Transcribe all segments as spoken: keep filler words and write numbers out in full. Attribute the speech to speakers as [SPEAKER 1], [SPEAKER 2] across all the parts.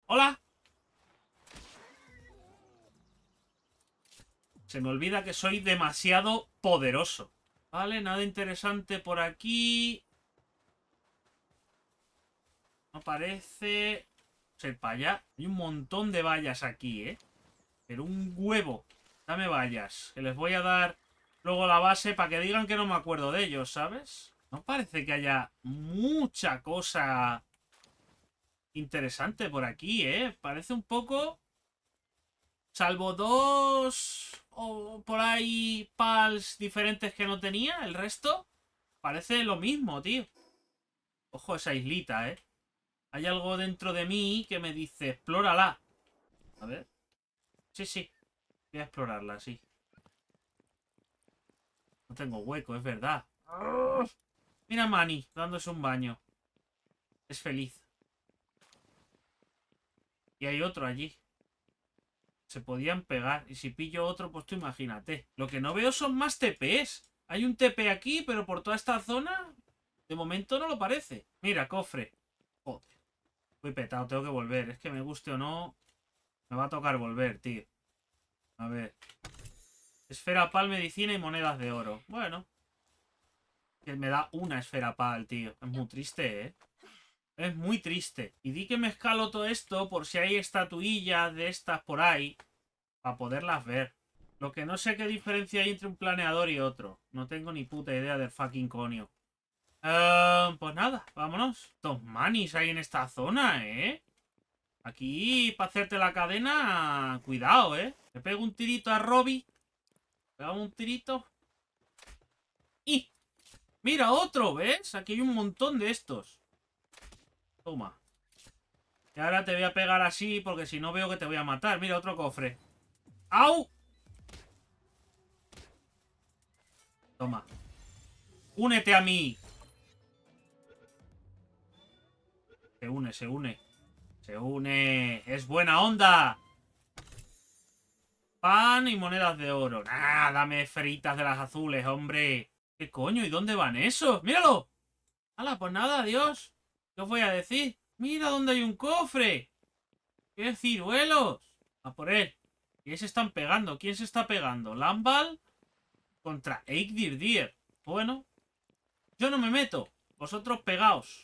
[SPEAKER 1] ¡Hola! Se me olvida que soy demasiado poderoso. Vale, nada interesante por aquí. No parece... ser para allá. Hay un montón de vallas aquí, ¿eh? Pero un huevo. Dame vallas. Que les voy a dar luego la base para que digan que no me acuerdo de ellos, ¿sabes? No parece que haya mucha cosa interesante por aquí, ¿eh? Parece un poco... salvo dos... o por ahí pals diferentes que no tenía. El resto parece lo mismo, tío. Ojo esa islita, ¿eh? Hay algo dentro de mí que me dice, explórala. A ver. Sí, sí. Voy a explorarla, sí. No tengo hueco, es verdad. Mira a Manny dándose un baño. Es feliz. Y hay otro allí. Se podían pegar. Y si pillo otro, pues tú imagínate. Lo que no veo son más T Ps. Hay un T P aquí, pero por toda esta zona... de momento no lo parece. Mira, cofre. Joder. Voy petado, tengo que volver. Es que me guste o no... me va a tocar volver, tío. A ver. Esfera pal, medicina y monedas de oro. Bueno. Que me da una esfera pal, tío. Es muy triste, ¿eh? Es muy triste. Y di que me escalo todo esto por si hay estatuillas de estas por ahí. Para poderlas ver. Lo que no sé qué diferencia hay entre un planeador y otro. No tengo ni puta idea del fucking conio. Uh, pues nada, vámonos. Dos manis hay en esta zona, ¿eh? Aquí, para hacerte la cadena, cuidado, ¿eh? Le pego un tirito a Robbie. Pegamos un tirito. ¡Y! ¡Mira otro! ¿Ves? Aquí hay un montón de estos. Toma. Y ahora te voy a pegar así porque si no veo que te voy a matar. Mira, otro cofre. ¡Au! Toma. ¡Únete a mí! Se une, se une. Se une. ¡Es buena onda! Pan y monedas de oro. ¡Ah! Dame fritas de las azules, hombre. ¿Qué coño? ¿Y dónde van esos? ¡Míralo! ¡Hala! Pues nada, adiós. ¿Qué os voy a decir? ¡Mira dónde hay un cofre! ¡Qué ciruelos! A por él. ¿Quién se están pegando? ¿Quién se está pegando? ¿Lambal? Contra Eikdir. Bueno. Yo no me meto. Vosotros pegaos.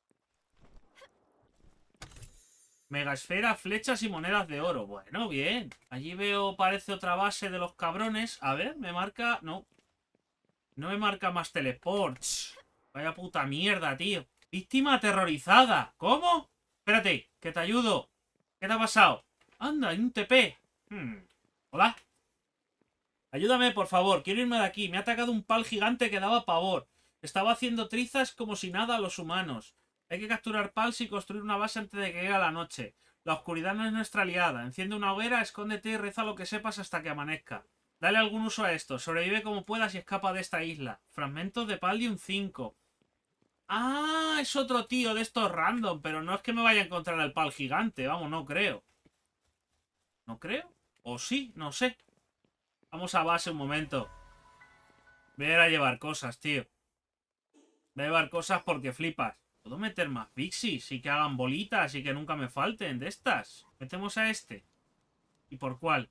[SPEAKER 1] Megasfera, flechas y monedas de oro. Bueno, bien. Allí veo, parece otra base de los cabrones. A ver, me marca... No. No me marca más teleports. Vaya puta mierda, tío. Víctima aterrorizada. ¿Cómo? Espérate, que te ayudo. ¿Qué te ha pasado? Anda, hay un T P. Hmm. Hola. Ayúdame, por favor. Quiero irme de aquí. Me ha atacado un pal gigante que daba pavor. Estaba haciendo trizas como si nada a los humanos. Hay que capturar pals y construir una base antes de que llegue la noche. La oscuridad no es nuestra aliada. Enciende una hoguera, escóndete y reza lo que sepas hasta que amanezca. Dale algún uso a esto. Sobrevive como puedas y escapa de esta isla. Fragmentos de Paldium cinco. Ah, es otro tío de estos random. Pero no es que me vaya a encontrar el pal gigante. Vamos, no creo. ¿No creo? ¿O sí? No sé. Vamos a base un momento. Voy a ir a llevar cosas, tío. Voy a llevar cosas porque flipas. ¿Puedo meter más pixies y que hagan bolitas y que nunca me falten de estas? Metemos a este. ¿Y por cuál?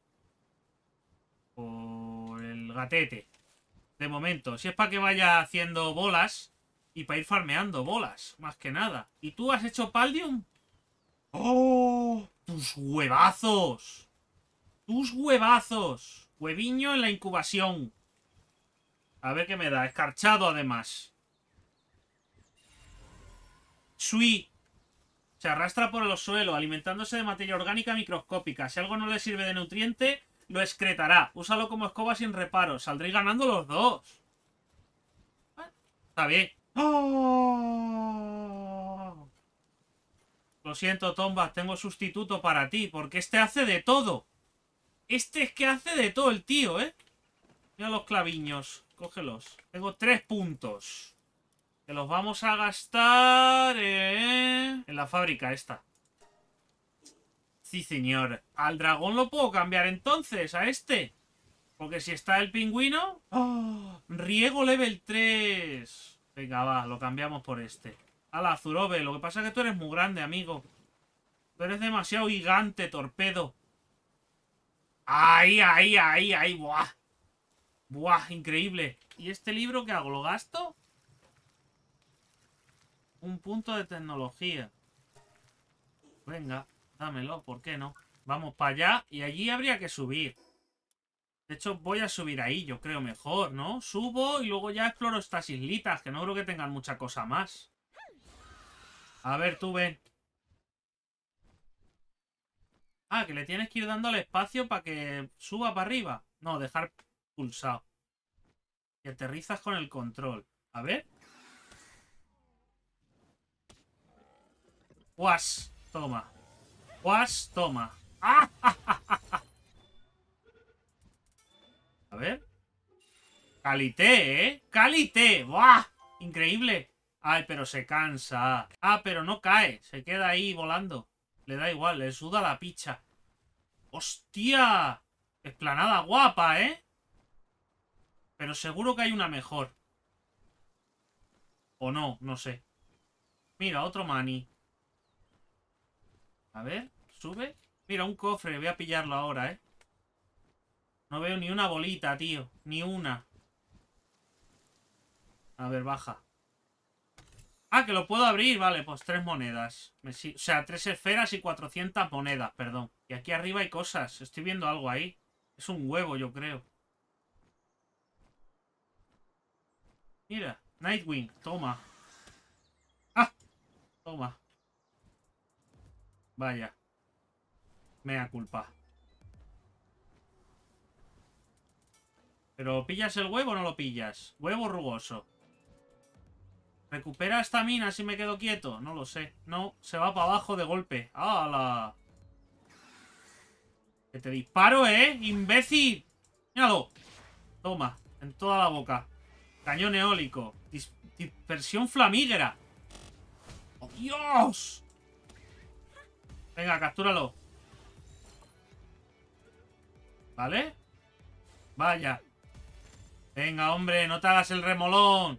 [SPEAKER 1] Por el gatete. De momento. Si es para que vaya haciendo bolas y para ir farmeando bolas. Más que nada. ¿Y tú has hecho Paldium? ¡Oh! ¡Tus huevazos! ¡Tus huevazos! Hueviño en la incubación. A ver qué me da. Escarchado además. Sui. Se arrastra por el suelo, alimentándose de materia orgánica microscópica. Si algo no le sirve de nutriente, lo excretará. Úsalo como escoba sin reparo. Saldréis ganando los dos. Bueno, está bien. ¡Oh! Lo siento, Tombas. Tengo sustituto para ti, porque este hace de todo. Este es que hace de todo el tío, ¿eh? Mira los claviños. Cógelos. Tengo tres puntos. Que los vamos a gastar eh, en la fábrica esta. Sí, señor. ¿Al dragón lo puedo cambiar entonces? ¿A este? Porque si está el pingüino... ¡Oh! Riego level tres. Venga, va. Lo cambiamos por este. Hala, Zurobe. Lo que pasa es que tú eres muy grande, amigo. Tú eres demasiado gigante, torpedo. ¡Ay, ay, ay, ay! ¡Buah! ¡Buah! Increíble. ¿Y este libro qué hago? ¿Lo gasto? Un punto de tecnología. Venga, dámelo, ¿por qué no? Vamos para allá y allí habría que subir. De hecho, voy a subir ahí, yo creo mejor, ¿no? Subo y luego ya exploro estas islitas, que no creo que tengan mucha cosa más. A ver, tú ven. Ah, que le tienes que ir dando al espacio para que suba para arriba. No, dejar pulsado. Y aterrizas con el control. A ver. Guas, toma. Guas, toma. ¡Ah! A ver. Calité, ¿eh? Calité. ¡Buah! Increíble. Ay, pero se cansa. Ah, pero no cae. Se queda ahí volando. Le da igual, le suda la picha. ¡Hostia! Explanada guapa, ¿eh? Pero seguro que hay una mejor. O no, no sé. Mira, otro mani. A ver, sube. Mira, un cofre. Voy a pillarlo ahora, ¿eh? No veo ni una bolita, tío. Ni una. A ver, baja. Ah, que lo puedo abrir. Vale, pues tres monedas. Me si... O sea, tres esferas y cuatrocientas monedas, perdón. Y aquí arriba hay cosas. Estoy viendo algo ahí. Es un huevo, yo creo. Mira, Nightwing. Toma. ¡Ah! Toma. Vaya. Mea culpa. ¿Pero pillas el huevo o no lo pillas? Huevo rugoso. ¿Recupera esta mina si me quedo quieto? No lo sé. No, se va para abajo de golpe. ¡Hala! Que te disparo, ¿eh? ¡Imbécil! ¡Míralo! Toma, en toda la boca. Cañón eólico. Dis dispersión flamígera. ¡Oh, Dios! Venga, captúralo. ¿Vale? Vaya. Venga, hombre, no te hagas el remolón.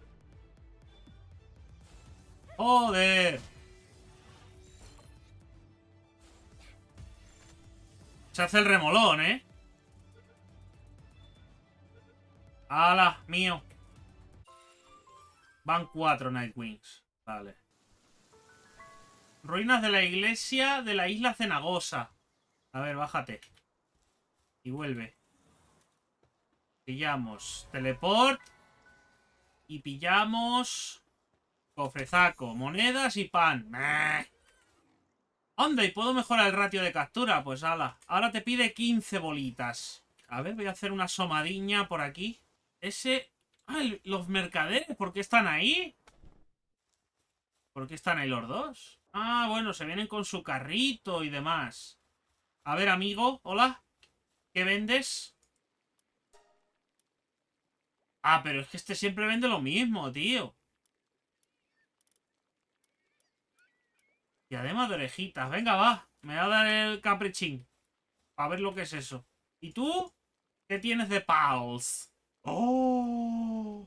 [SPEAKER 1] ¡Joder! Se hace el remolón, ¿eh? ¡Hala! Mío. Van cuatro Nightwings. Vale. Ruinas de la iglesia de la isla Cenagosa. A ver, bájate. Y vuelve. Pillamos teleport. Y pillamos cofrezaco, monedas y pan. ¡Meh! ¿Dónde? ¿Y puedo mejorar el ratio de captura? Pues ala. Ahora te pide quince bolitas. A ver, voy a hacer una asomadiña por aquí. Ese... Ah, los mercaderes. ¿Por qué están ahí? ¿Por qué están ahí los dos? Ah, bueno, se vienen con su carrito y demás. A ver, amigo. Hola. ¿Qué vendes? Ah, pero es que este siempre vende lo mismo, tío. Y además de orejitas. Venga, va. Me va a dar el caprichín. A ver lo que es eso. ¿Y tú? ¿Qué tienes de pals? ¡Oh!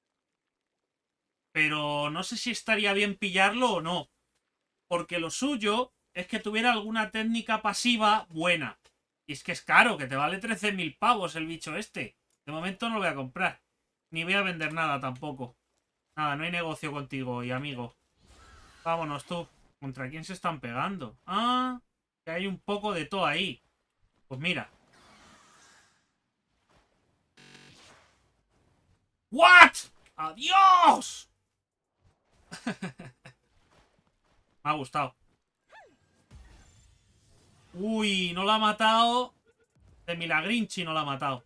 [SPEAKER 1] Pero no sé si estaría bien pillarlo o no. Porque lo suyo es que tuviera alguna técnica pasiva buena. Y es que es caro, que te vale trece mil pavos el bicho este. De momento no lo voy a comprar. Ni voy a vender nada tampoco. Nada, no hay negocio contigo y amigo. Vámonos tú. ¿Contra quién se están pegando? Ah, que hay un poco de todo ahí. Pues mira. ¿What? ¡Adiós! Me ha gustado. Uy, no la ha matado. De Milagrinchi no la ha matado.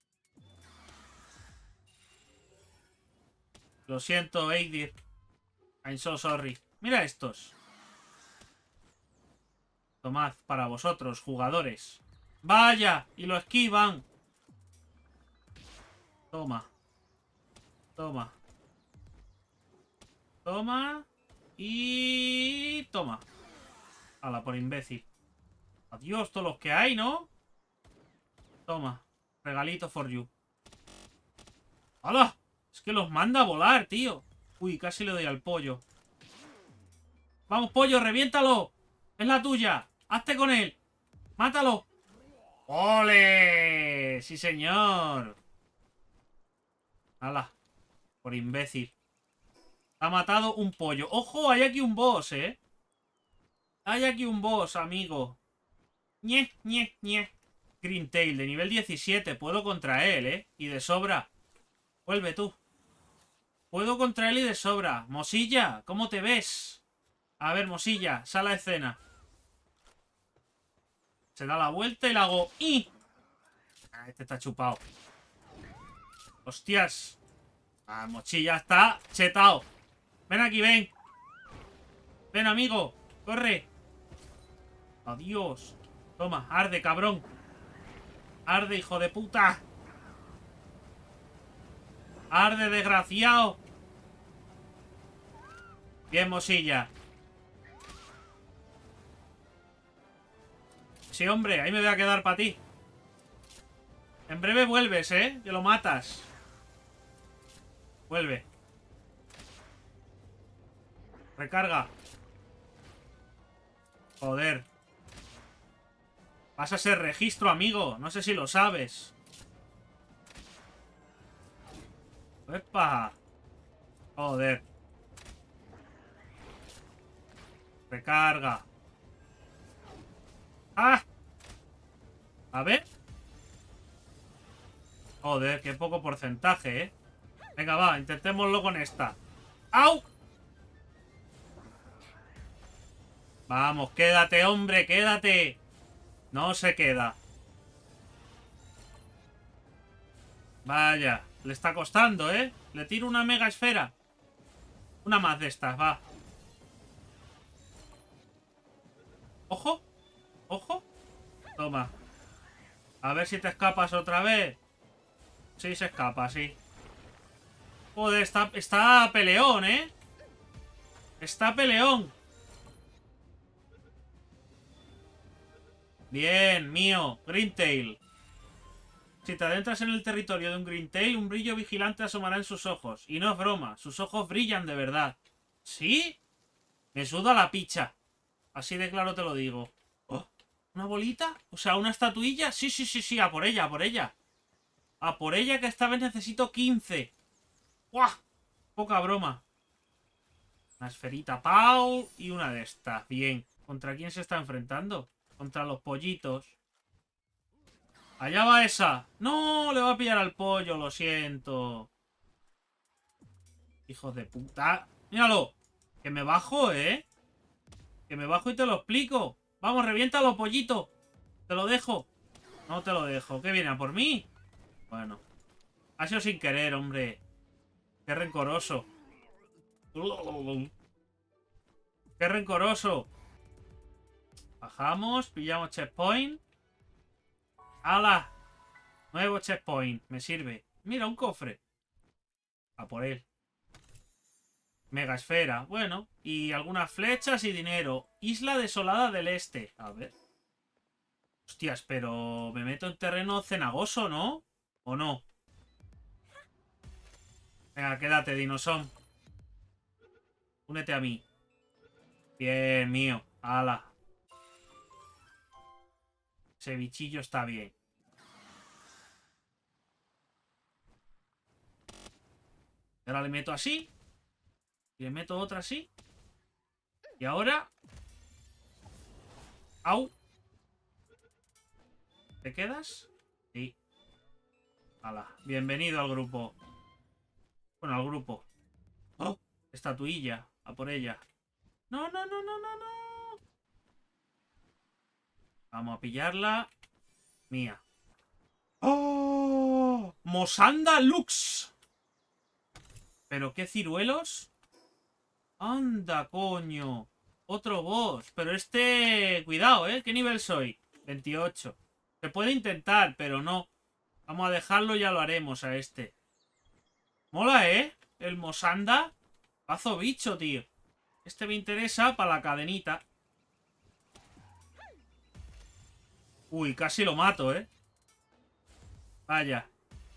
[SPEAKER 1] Lo siento, Eidir. I'm so sorry. Mira estos. Tomad para vosotros, jugadores. ¡Vaya! Y lo esquivan. Toma. Toma. Toma. Y... toma. Hala, por imbécil. Adiós, todos los que hay, ¿no? Toma. Regalito for you. ¡Hala! Es que los manda a volar, tío. Uy, casi le doy al pollo. ¡Vamos, pollo! ¡Reviéntalo! Es la tuya. Hazte con él. Mátalo. ¡Ole! ¡Sí, señor! ¡Hala! Por imbécil. Ha matado un pollo. ¡Ojo! Hay aquí un boss, ¿eh? Hay aquí un boss, amigo. Ñe, ñe, ñe. Green-tail de nivel diecisiete. Puedo contra él, ¿eh? Y de sobra. Vuelve tú. Puedo contra él y de sobra. Mosilla, ¿cómo te ves? A ver, Mosilla, sal a escena. Se da la vuelta y la hago... ¡Y! Ah, este está chupado. ¡Hostias! Ah, Mochilla está chetado. Ven aquí, ven. Ven, amigo. Corre. Adiós. Toma, arde, cabrón. Arde, hijo de puta. Arde, desgraciado. Bien, Mosilla. Sí, hombre, ahí me voy a quedar para ti. En breve vuelves, ¿eh? Que lo matas. Vuelve. Recarga. Joder. Vas a ser registro, amigo. No sé si lo sabes. ¡Epa! Joder. Recarga. ¡Ah! A ver. Joder, qué poco porcentaje, ¿eh? Venga, va, intentémoslo con esta. ¡Au! Vamos, quédate, hombre, quédate. No se queda. Vaya, le está costando, ¿eh? Le tiro una mega esfera. Una más de estas, va. ¡Ojo! ¡Ojo! Toma. A ver si te escapas otra vez. Sí, se escapa, sí. Joder, está, está peleón, ¿eh? Está peleón. Bien, mío. Green-tail. Si te adentras en el territorio de un Green-tail, un brillo vigilante asomará en sus ojos. Y no es broma, sus ojos brillan de verdad. ¿Sí? Me suda la picha. Así de claro te lo digo. Oh, ¿una bolita? O sea, ¿una estatuilla? Sí, sí, sí, sí, a por ella, a por ella. A por ella, que esta vez necesito quince. ¡Guau! Poca broma. Una esferita Pau y una de estas. Bien. ¿Contra quién se está enfrentando? Contra los pollitos. Allá va esa. No, le va a pillar al pollo, lo siento. Hijos de puta. Míralo. Que me bajo, ¿eh? Que me bajo y te lo explico. Vamos, reviéntalo, pollito. Te lo dejo. No te lo dejo. ¿Qué viene a por mí? Bueno. Ha sido sin querer, hombre. Qué rencoroso. Qué rencoroso. Bajamos, pillamos checkpoint. ¡Hala! Nuevo checkpoint. Me sirve. Mira, un cofre. A por él. Mega esfera. Bueno. Y algunas flechas y dinero. Isla desolada del este. A ver. Hostias, pero me meto en terreno cenagoso, ¿no? ¿O no? Venga, quédate, Dinosom. Únete a mí. Bien, mío. ¡Hala! Ese bichillo está bien. Ahora le meto así. Y le meto otra así. Y ahora... ¡Au! ¿Te quedas? Sí. ¡Hala! Bienvenido al grupo. Bueno, al grupo. ¡Oh! Estatuilla. A por ella. ¡No, no, no, no, no, no! Vamos a pillarla. Mía. ¡Oh! ¡Mosanda Lux! ¿Pero qué ciruelos? ¡Anda, coño! Otro boss. Pero este... Cuidado, ¿eh? ¿Qué nivel soy? veintiocho. Se puede intentar, pero no. Vamos a dejarlo y ya lo haremos a este. Mola, ¿eh? El Mosanda. Pazo bicho, tío. Este me interesa para la cadenita. Uy, casi lo mato, ¿eh? Vaya.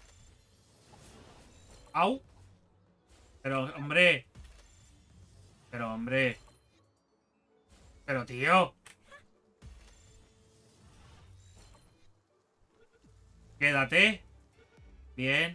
[SPEAKER 1] Au. Pero, hombre. Pero, hombre. Pero, tío. Quédate. Bien.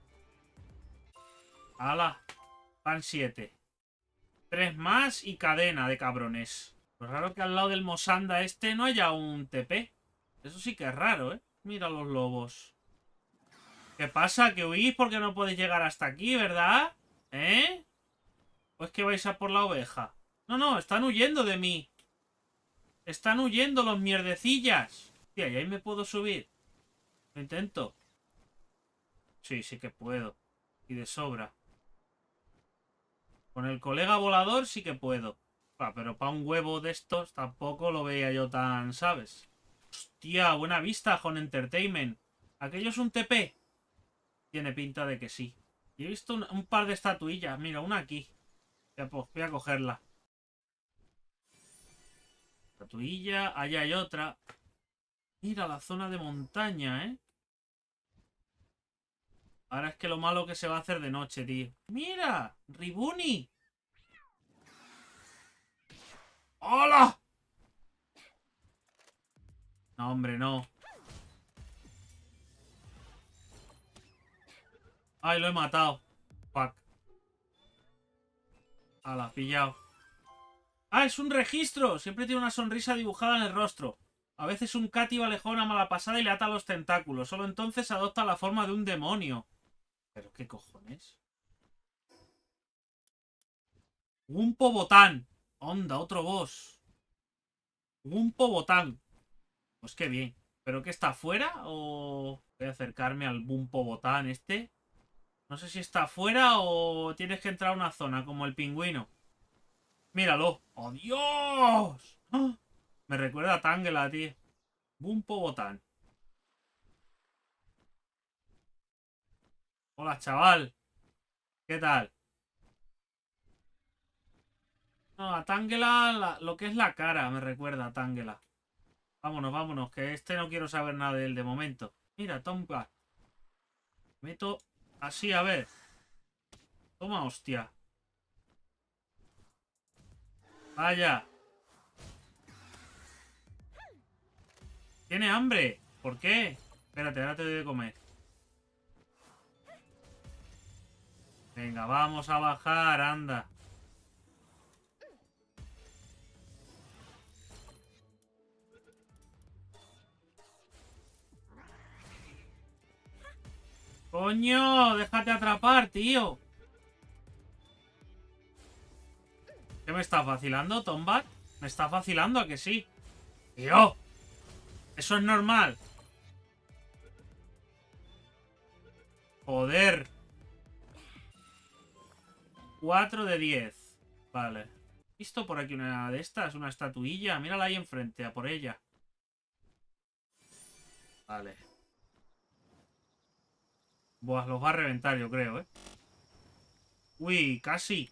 [SPEAKER 1] Hala. Van siete. Tres más y cadena de cabrones. Pues raro que al lado del Mosanda este no haya un T P. Eso sí que es raro, ¿eh? Mira los lobos. ¿Qué pasa? ¿Que huís porque no podéis llegar hasta aquí, verdad? ¿Eh? ¿O es que vais a por la oveja? No, no, están huyendo de mí. Están huyendo los mierdecillas. Tía, ¿y ahí me puedo subir? Lo intento. Sí, sí que puedo. Y de sobra. Con el colega volador sí que puedo. Ah, pero para un huevo de estos tampoco lo veía yo tan, ¿sabes? Hostia, buena vista, Home Entertainment. ¿Aquello es un T P? Tiene pinta de que sí. Y he visto un, un par de estatuillas. Mira, una aquí. Ya, pues voy a cogerla. Estatuilla. Allá hay otra. Mira la zona de montaña, ¿eh? Ahora es que lo malo que se va a hacer de noche, tío. ¡Mira! ¡Ribuni! ¡Hola! No, hombre, no. ¡Ay, lo he matado! Fuck. ¡Hala, pillado! ¡Ah, es un registro! Siempre tiene una sonrisa dibujada en el rostro. A veces un cátivo aleja una mala pasada y le ata los tentáculos. Solo entonces adopta la forma de un demonio. ¿Pero qué cojones? Wumpo Botán. Onda, otro boss. Wumpo Botán. Pues qué bien. ¿Pero qué está afuera? ¿O voy a acercarme al Wumpo Botán este? No sé si está afuera o tienes que entrar a una zona como el pingüino. Míralo. ¡Oh, Dios! ¡Ah! Me recuerda a Tangela, tío. Wumpo Botán. Hola, chaval. ¿Qué tal? No, a Tangela, la- lo que es la cara me recuerda a Tangela. Vámonos, vámonos, que este no quiero saber nada de él de momento. Mira, Tomcat. Meto así, a ver. Toma, hostia. Vaya. ¿Tiene hambre? ¿Por qué? Espérate, ahora te doy de comer. Venga, vamos a bajar, anda. ¡Coño! ¡Déjate atrapar, tío! ¿Qué me está vacilando, Tombat? ¿Me está vacilando a que sí? ¡Tío! ¡Eso es normal! ¡Joder! cuatro de diez. Vale. ¿Visto por aquí una de estas? Una estatuilla. Mírala ahí enfrente, a por ella. Vale. Buah, los va a reventar, yo creo, ¿eh? Uy, casi.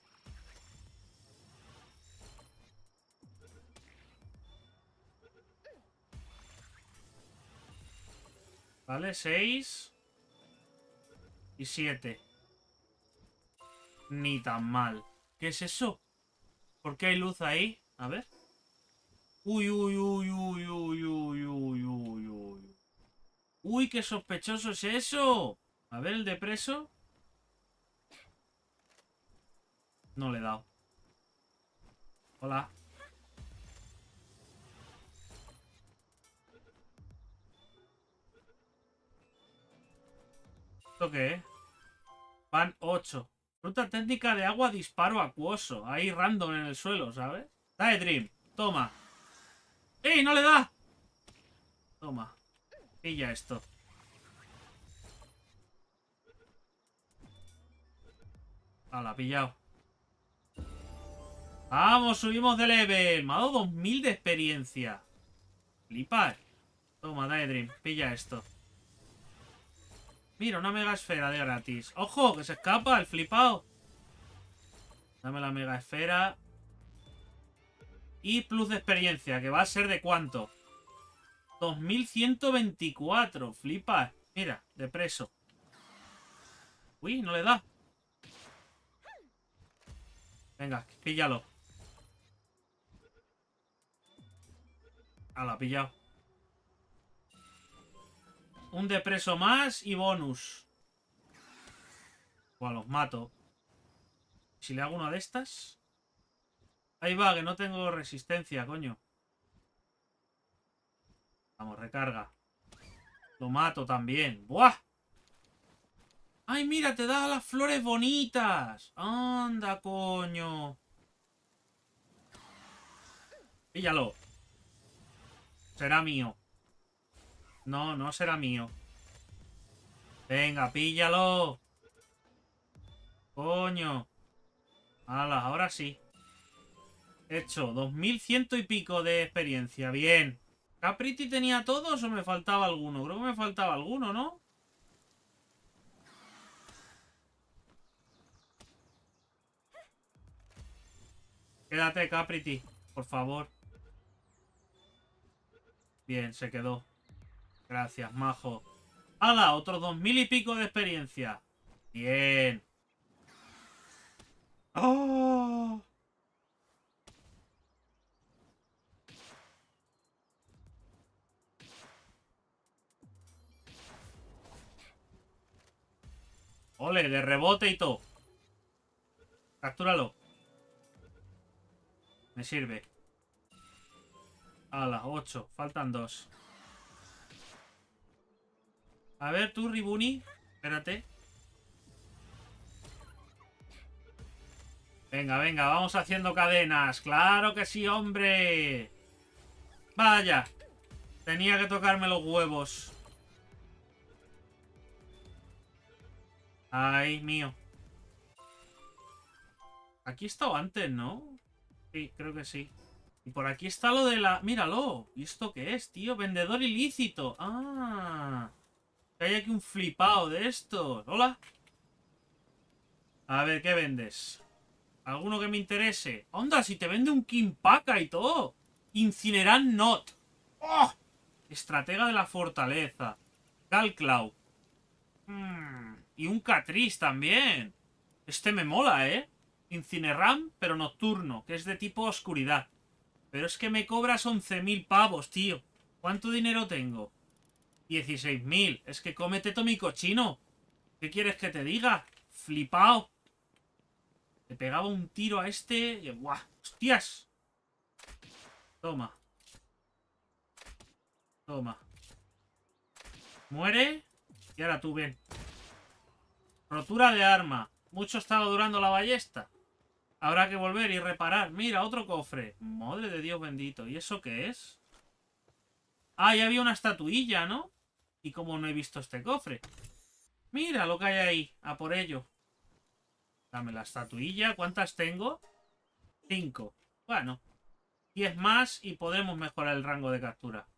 [SPEAKER 1] Vale, seis. Y siete. Ni tan mal. ¿Qué es eso? ¿Por qué hay luz ahí? A ver. Uy, uy, uy, uy, uy, uy, uy, uy, uy. Uy, qué sospechoso es eso. A ver, el de preso. No le he dado. Hola. ¿Esto qué es? Van ocho. Ruta técnica de agua disparo acuoso. Ahí random en el suelo, ¿sabes? Dale, Dream. Toma. ¡Ey, no le da! Toma. Pilla esto. Hala, pillado. Vamos, subimos de level. Me ha dado dos mil de experiencia. Flipar. Toma, dale, Dream. Pilla esto. Mira, una mega esfera de gratis. ¡Ojo! Que se escapa el flipado. Dame la mega esfera. Y plus de experiencia, que va a ser de cuánto. dos mil ciento veinticuatro. Flipa. Mira, de preso. Uy, no le da. Venga, píllalo. Ah, la ha pillado. Un depreso más y bonus. Bueno, los mato. Si le hago una de estas. Ahí va, que no tengo resistencia, coño. Vamos, recarga. Lo mato también. ¡Buah! ¡Ay, mira! Te da las flores bonitas. ¡Anda, coño! Píllalo. Será mío. No, no será mío. Venga, píllalo. Coño. Hala, ahora sí. Hecho, dos mil ciento y pico de experiencia. Bien. ¿Capriti tenía todos o me faltaba alguno? Creo que me faltaba alguno, ¿no? Quédate, Capriti, por favor. Bien, se quedó. Gracias, majo. ¡Hala! Otros dos mil y pico de experiencia. Bien. ¡Oh! Ole, de rebote y todo. Captúralo. Me sirve. A las ocho. Faltan dos. A ver, tú, Ribuni. Espérate. Venga, venga, vamos haciendo cadenas. ¡Claro que sí, hombre! Vaya. Tenía que tocarme los huevos. Ay, mío. Aquí he estado antes, ¿no? Sí, creo que sí. Y por aquí está lo de la... ¡Míralo! ¿Y esto qué es, tío? Vendedor ilícito. ¡Ah! Hay aquí un flipado de estos. ¡Hola! A ver, ¿qué vendes? ¿Alguno que me interese? ¡Onda! Si te vende un Kimpaka y todo. Incineran Not. ¡Oh! Estratega de la fortaleza. Galclaw. Mm, y un Catrice también. Este me mola, ¿eh? Incineram, pero nocturno, que es de tipo oscuridad. Pero es que me cobras once mil pavos, tío. ¿Cuánto dinero tengo? dieciséis mil. Es que cómete todo mi cochino. ¿Qué quieres que te diga? Flipao. Le pegaba un tiro a este y... ¡Buah! ¡Hostias! Toma. Toma. Muere. Y ahora tú, ven. Rotura de arma. Mucho estaba durando la ballesta. Habrá que volver y reparar. Mira, otro cofre. Madre de Dios bendito. ¿Y eso qué es? Ah, ya había una estatuilla, ¿no? ¿Y cómo no he visto este cofre? Mira lo que hay ahí. A por ello. Dame la estatuilla. ¿Cuántas tengo? Cinco. Bueno. Diez más y podremos mejorar el rango de captura.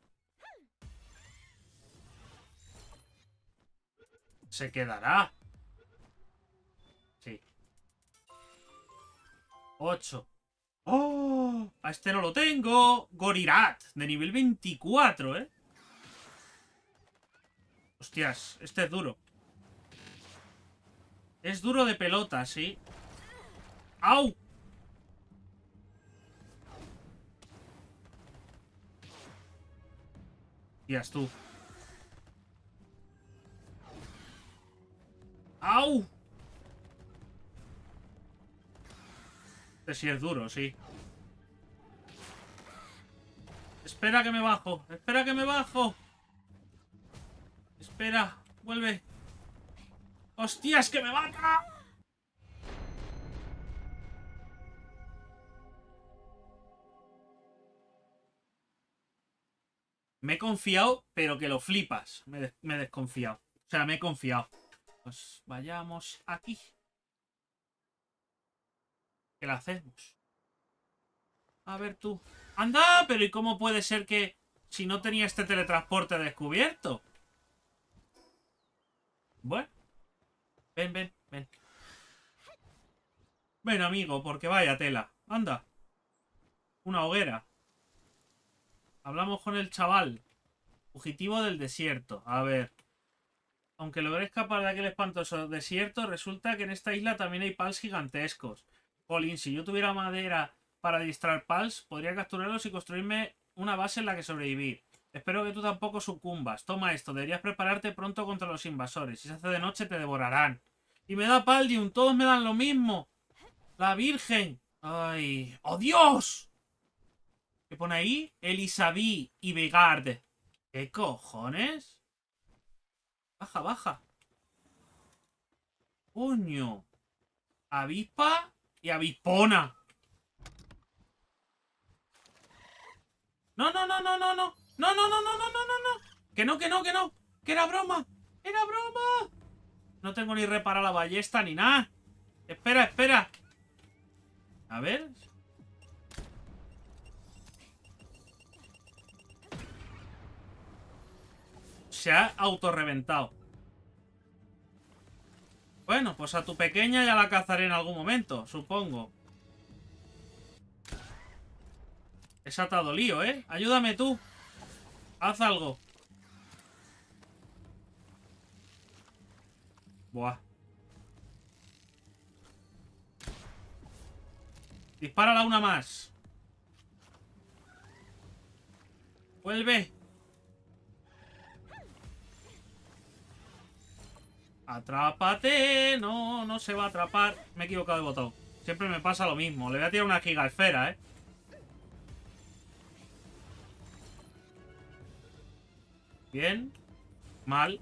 [SPEAKER 1] Se quedará. Sí. Ocho. ¡Oh! A este no lo tengo. Gorirat. De nivel veinticuatro, ¿eh? Hostias. Este es duro. Es duro de pelota, sí. ¡Au! Hostias, tú. ¡Au! Este sí es duro, sí. Espera que me bajo. Espera que me bajo. Espera. Vuelve. ¡Hostias, que me mata! Me he confiado, pero que lo flipas. Me, de me he desconfiado. O sea, me he confiado. Pues vayamos aquí. ¿Qué le hacemos? A ver tú. ¡Anda! Pero ¿y cómo puede ser que si no tenía este teletransporte descubierto? Bueno. Ven, ven, ven. Ven, amigo, porque vaya tela. Anda. Una hoguera. Hablamos con el chaval. Fugitivo del desierto. A ver. Aunque logré escapar de aquel espantoso desierto, resulta que en esta isla también hay pals gigantescos. Jolín, si yo tuviera madera para distraer pals, podría capturarlos y construirme una base en la que sobrevivir. Espero que tú tampoco sucumbas. Toma esto. Deberías prepararte pronto contra los invasores. Si se hace de noche te devorarán. Y me da Paldium. Todos me dan lo mismo. La Virgen. Ay. ¡Oh, Dios! ¿Qué pone ahí? Elisabí y Vegard. ¿Qué cojones? Baja, baja. Coño. Avispa y avispona. No, no, no, no, no, no. No, no, no, no, no, no, no, no. Que no, que no, que no. Que era broma. Era broma. No tengo ni reparar la ballesta ni nada. Espera, espera. A ver. Se ha autorreventado. Bueno, pues a tu pequeña ya la cazaré en algún momento, supongo. Esa te ha dolido, ¿eh? Ayúdame tú. Haz algo. Buah. Dispárala una más. Vuelve. Atrápate. No, no se va a atrapar. Me he equivocado de botón. Siempre me pasa lo mismo. Le voy a tirar una gigasfera, ¿eh? Bien. Mal.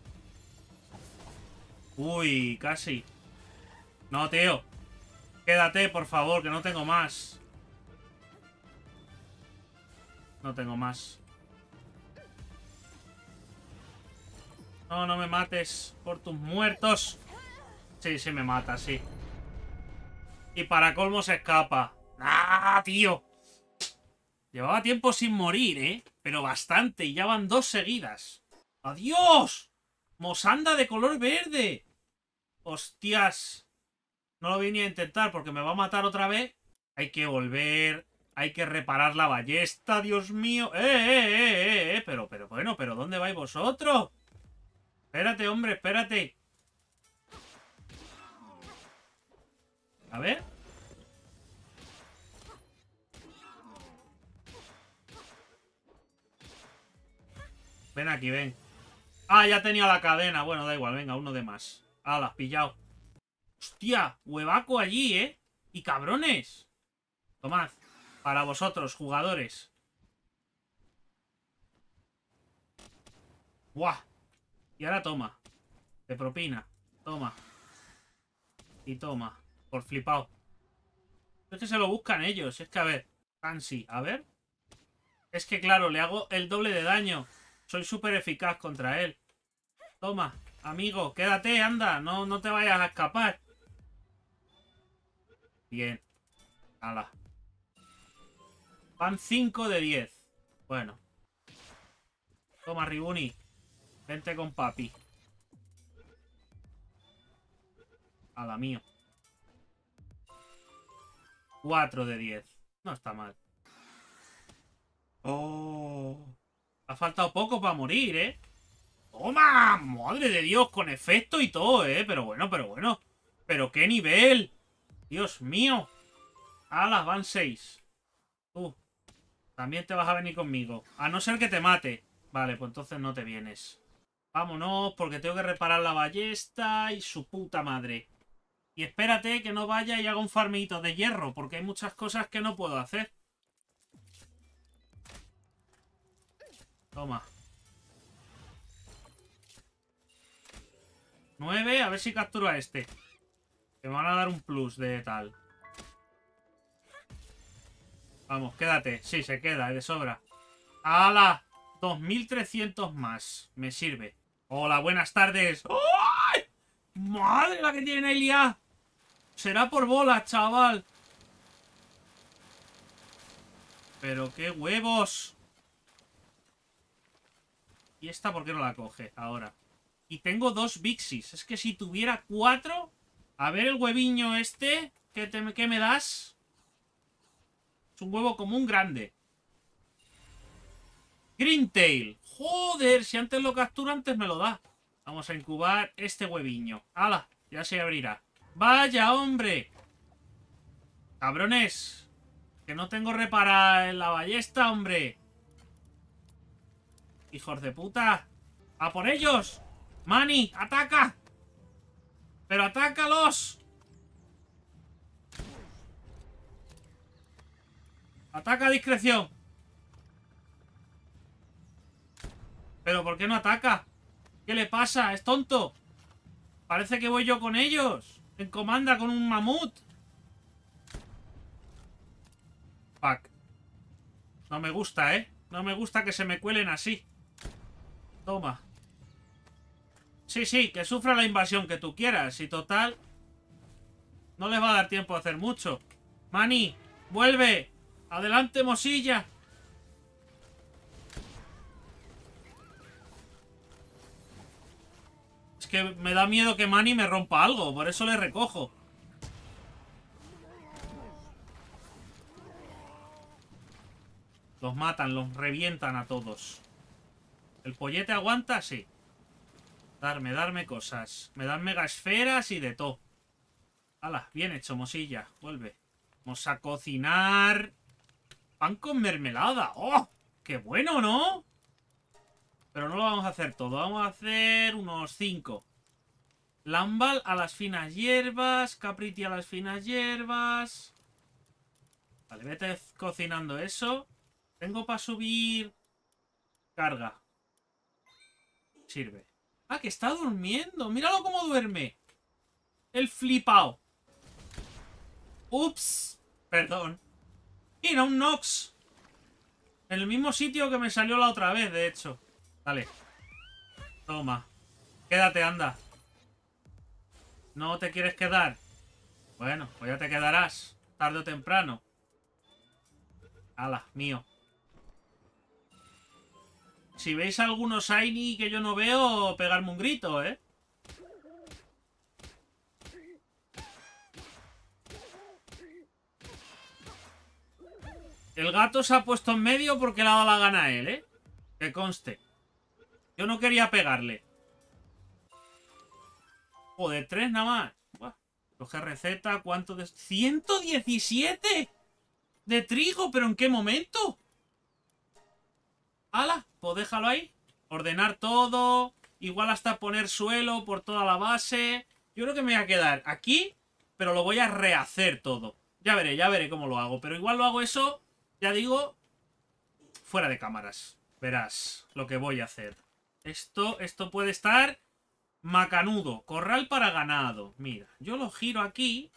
[SPEAKER 1] Uy, casi. No, tío. Quédate, por favor, que no tengo más. No tengo más. No, no me mates por tus muertos. Sí, sí me mata, sí. Y para colmo se escapa. ¡Ah, tío! Llevaba tiempo sin morir, ¿eh? Pero bastante, y ya van dos seguidas. ¡Adiós! ¡Mosanda de color verde! ¡Hostias! No lo voy ni a intentar porque me va a matar otra vez. Hay que volver. Hay que reparar la ballesta, Dios mío. ¡Eh, eh, eh, eh! eh! Pero, pero, bueno, pero ¿dónde vais vosotros? Espérate, hombre, espérate. A ver. Ven aquí, ven. Ah, ya tenía la cadena. Bueno, da igual, venga, uno de más. Ah, la has pillado. Hostia, huevaco allí, ¿eh? Y cabrones. Tomad. Para vosotros, jugadores. Buah. Y ahora toma. De propina. Toma. Y toma. Por flipado. Es que se lo buscan ellos. Es que a ver. Fancy. A ver. Es que claro, le hago el doble de daño. Soy súper eficaz contra él. Toma. Amigo, quédate, anda. No, no te vayas a escapar. Bien. Hala. Van cinco de diez. Bueno. Toma, Ribuni. Vente con papi. A la mío. cuatro de diez. No está mal. Oh. Ha faltado poco para morir, ¿eh? ¡Toma! ¡Madre de Dios! Con efecto y todo, ¿eh? Pero bueno, pero bueno. ¿Pero qué nivel? ¡Dios mío! ¡Hala! Van seis. Tú. También te vas a venir conmigo. A no ser que te mate. Vale, pues entonces no te vienes. Vámonos, porque tengo que reparar la ballesta y su puta madre. Y espérate que no vaya y haga un farmito de hierro, porque hay muchas cosas que no puedo hacer. Toma. nueve, a ver si capturo a este. Que me van a dar un plus de tal. Vamos, quédate. Sí, se queda, de sobra. ¡Hala! dos mil trescientos más. Me sirve. Hola, buenas tardes. ¡Ay! ¡Madre la que tiene Elia! Será por bolas, chaval. Pero qué huevos. ¿Y esta por qué no la coge ahora? Y tengo dos Vixis. Es que si tuviera cuatro... A ver el hueviño este. ¿Qué, te, qué me das? Es un huevo común grande. Greentail. Joder, si antes lo captura, antes me lo da. Vamos a incubar este hueviño. ¡Hala! Ya se abrirá. ¡Vaya, hombre! Cabrones. Que no tengo reparada en la ballesta, hombre. ¡Hijos de puta! ¡A por ellos! ¡Manny! ¡Ataca! ¡Pero atácalos! ¡Ataca a discreción! ¿Pero por qué no ataca? ¿Qué le pasa? ¿Es tonto? Parece que voy yo con ellos. En comanda con un mamut. Fuck. No me gusta, ¿eh? No me gusta que se me cuelen así. Toma. Sí, sí, que sufra la invasión que tú quieras. Y total, no les va a dar tiempo a hacer mucho. Manny, vuelve. Adelante, Mosilla. Es que me da miedo que Manny me rompa algo. Por eso le recojo. Los matan, los revientan a todos. ¿El pollete aguanta? Sí. Darme, darme cosas. Me dan mega esferas y de todo. Hala, bien hecho, Mosilla. Vuelve. Vamos a cocinar. Pan con mermelada. ¡Oh! ¡Qué bueno!, ¿no? Pero no lo vamos a hacer todo. Vamos a hacer unos cinco. Lambal a las finas hierbas. Capriti a las finas hierbas. Vale, vete cocinando eso. Tengo para subir... Carga. Sirve. Ah, que está durmiendo. Míralo cómo duerme. El flipao. Ups. Perdón. Mira, un Nox. En el mismo sitio que me salió la otra vez, de hecho. Dale. Toma. Quédate, anda. ¿No te quieres quedar? Bueno, pues ya te quedarás. Tarde o temprano. Hala, mío. Si veis algunos Shiny que yo no veo, pegarme un grito, ¿eh? El gato se ha puesto en medio porque le ha dado la gana a él, ¿eh? Que conste. Yo no quería pegarle. Joder, tres nada más. Buah. Coge receta, ¿cuánto de...? ¡ciento diecisiete! De trigo, ¿pero en qué momento? ¡Hala! Pues déjalo ahí. Ordenar todo. Igual hasta poner suelo por toda la base. Yo creo que me voy a quedar aquí, pero lo voy a rehacer todo. Ya veré, ya veré cómo lo hago. Pero igual lo hago eso, ya digo, fuera de cámaras. Verás lo que voy a hacer. Esto, esto puede estar macanudo. Corral para ganado. Mira, yo lo giro aquí.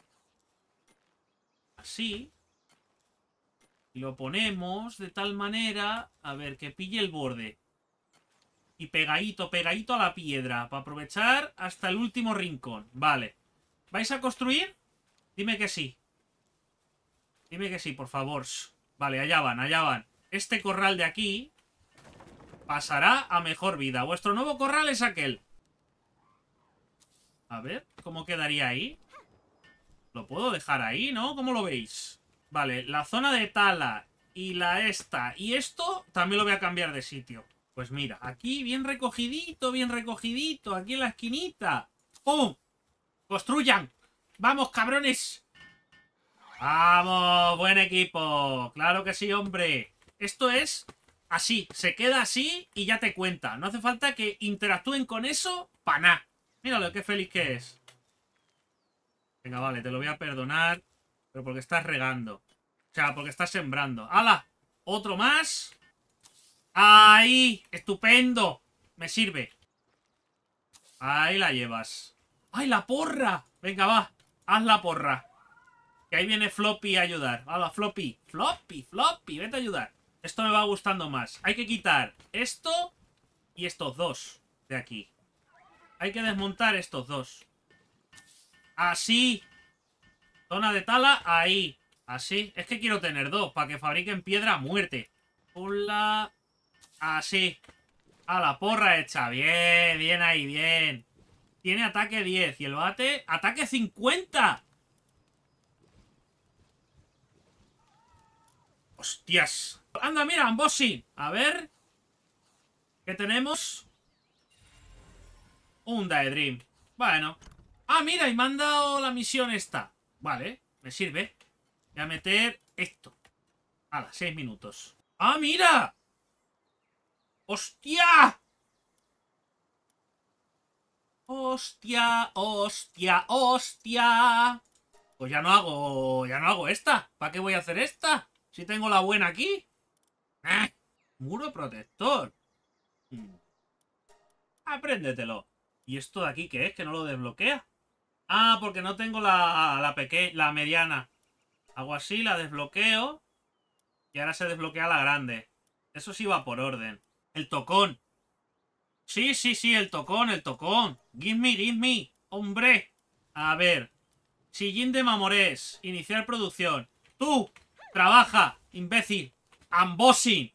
[SPEAKER 1] Así. Y lo ponemos de tal manera, a ver, que pille el borde. Y pegadito, pegadito a la piedra. Para aprovechar hasta el último rincón. Vale. ¿Vais a construir? Dime que sí. Dime que sí, por favor. Vale, allá van, allá van. Este corral de aquí pasará a mejor vida. Vuestro nuevo corral es aquel. A ver, ¿cómo quedaría ahí? Lo puedo dejar ahí, ¿no? ¿Cómo lo veis? Vale, la zona de tala y la esta y esto también lo voy a cambiar de sitio. Pues mira, aquí bien recogidito, bien recogidito, aquí en la esquinita. ¡Pum! ¡Construyan! ¡Vamos, cabrones! ¡Vamos! ¡Buen equipo! ¡Claro que sí, hombre! Esto es así, se queda así y ya te cuenta. No hace falta que interactúen con eso para nada. Míralo, qué feliz que es. Venga, vale, te lo voy a perdonar. Pero porque estás regando. O sea, porque estás sembrando. ¡Hala! Otro más. ¡Ahí! ¡Estupendo! Me sirve. Ahí la llevas. ¡Ay, la porra! Venga, va. Haz la porra. Que ahí viene Floppy a ayudar. ¡Hala, Floppy! ¡Floppy, Floppy! Vete a ayudar. Esto me va gustando más. Hay que quitar esto y estos dos de aquí. Hay que desmontar estos dos. Así. Zona de tala, ahí. Así. Es que quiero tener dos para que fabriquen piedra a muerte. Hola. Así. A la porra hecha. Bien, bien ahí, bien. Tiene ataque diez. Y el bate, ataque cincuenta. Hostias. Anda, mira, unboxing. A ver. ¿Qué tenemos? Un Daedream. Bueno. Ah, mira, y me han dado la misión esta. Vale, me sirve. Voy a meter esto. Hala, seis minutos. ¡Ah, mira! ¡Hostia! ¡Hostia! ¡Hostia! ¡Hostia! Pues ya no hago... Ya no hago esta. ¿Para qué voy a hacer esta? Si tengo la buena aquí. ¡Eh! Muro protector. Hmm. Apréndetelo. ¿Y esto de aquí qué es? ¿Que no lo desbloquea? Ah, porque no tengo la, la pequeña, la mediana. Hago así, la desbloqueo. Y ahora se desbloquea la grande. Eso sí va por orden. El tocón. Sí, sí, sí, el tocón, el tocón. Give me, give me. Hombre. A ver. Sillín de Mamorés. Iniciar producción. Tú. Trabaja, imbécil. Unboxing.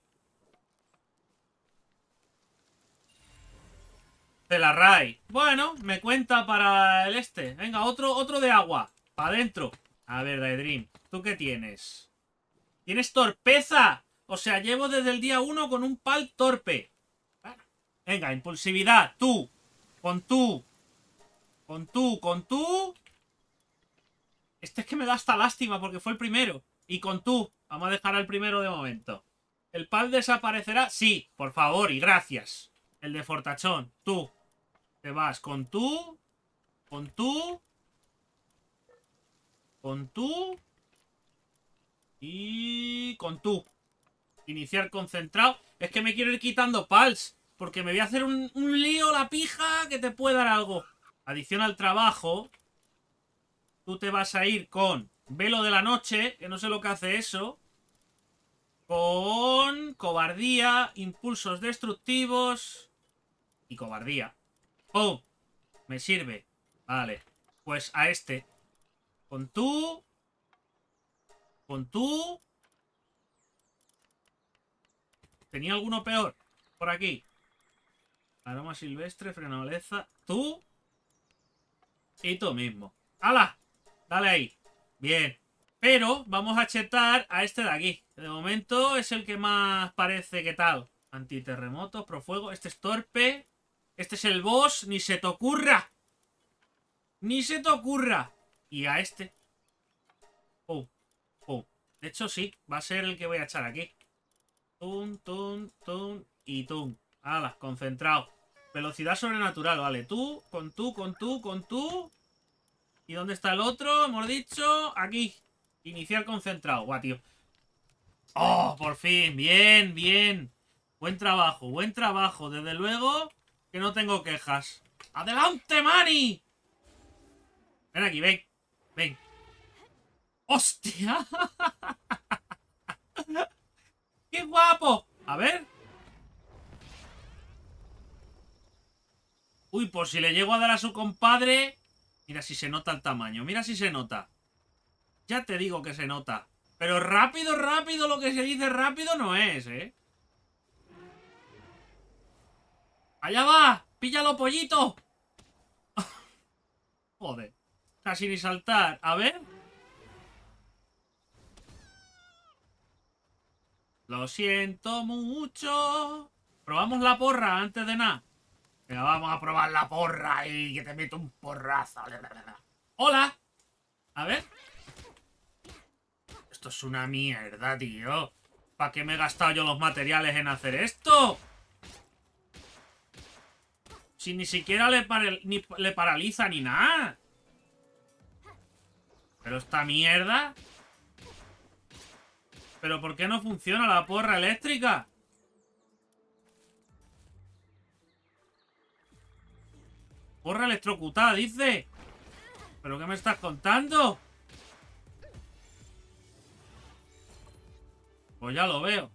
[SPEAKER 1] Celarray. Bueno, me cuenta para el este. Venga, otro, otro de agua. Para adentro. A ver, Daedream, ¿tú qué tienes? ¿Tienes torpeza? O sea, llevo desde el día uno con un pal torpe. Venga, impulsividad. Tú. Con tú. Con tú, con tú. Este es que me da hasta lástima porque fue el primero. Y con tú. Vamos a dejar al primero de momento. ¿El pal desaparecerá? Sí, por favor y gracias. El de Fortachón. Tú. Te vas con tú. Con tú. Con tú. Y con tú. Iniciar concentrado. Es que me quiero ir quitando pals. Porque me voy a hacer un, un lío la pija que te puede dar algo. Adición al trabajo. Tú te vas a ir con velo de la noche. Que no sé lo que hace eso. Con cobardía. Impulsos destructivos. Y cobardía. ¡Oh! Me sirve. Vale. Pues a este. Con tú. Con tú. ¿Tenía alguno peor? Por aquí. Aroma silvestre, frenoleza. Tú. Y tú mismo. ¡Hala! Dale ahí. Bien. Pero vamos a chetar a este de aquí. De momento es el que más parece que tal. Antiterremotos, profuego. Este es torpe. Este es el boss. Ni se te ocurra. Ni se te ocurra. Y a este. Oh. Oh. De hecho sí. Va a ser el que voy a echar aquí. Tum, tum, tum y tum. Hala, concentrado. Velocidad sobrenatural, vale. Tú, con tú, con tú, con tú. ¿Y dónde está el otro? Hemos dicho. Aquí. Iniciar concentrado. Guau, tío. ¡Oh, por fin! Bien, bien. Buen trabajo, buen trabajo. Desde luego que no tengo quejas. ¡Adelante, Mani! Ven aquí, ven. Ven. ¡Hostia! ¡Qué guapo! A ver. Uy, por si le llego a dar a su compadre. Mira si se nota el tamaño. Mira si se nota. Ya te digo que se nota. Pero rápido, rápido, lo que se dice rápido no es, ¿eh? ¡Allá va! ¡Píllalo, pollito! Joder. Casi ni saltar. A ver. Lo siento mucho. Probamos la porra antes de nada. Venga, vamos a probar la porra y que te meto un porrazo. ¡Hola! A ver. Esto es una mierda, tío. ¿Para qué me he gastado yo los materiales en hacer esto? Si ni siquiera le, ni le paraliza ni nada. Pero esta mierda. ¿Pero por qué no funciona la porra eléctrica? Porra electrocutada, dice. ¿Pero qué me estás contando? Pues ya lo veo.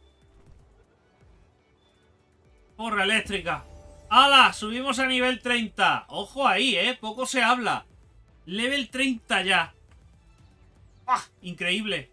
[SPEAKER 1] Porra eléctrica. ¡Hala! Subimos a nivel treinta. Ojo ahí, ¿eh? Poco se habla. Level treinta ya. ¡Ah! Increíble.